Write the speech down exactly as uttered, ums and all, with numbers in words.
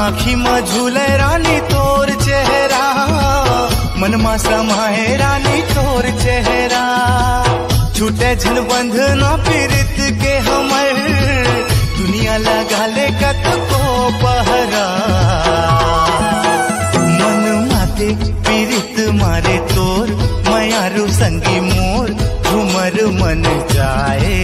आँखी में झूले रानी तोर चेहरा, मन मा समाए रानी तोर चेहरा। छूटे झन बंधना पीरित के हमर, दुनिया लगा ले कत को पहरा। मन माते पीरित मारे तोर, मायारू संगी मोर, झूमर मन जाए।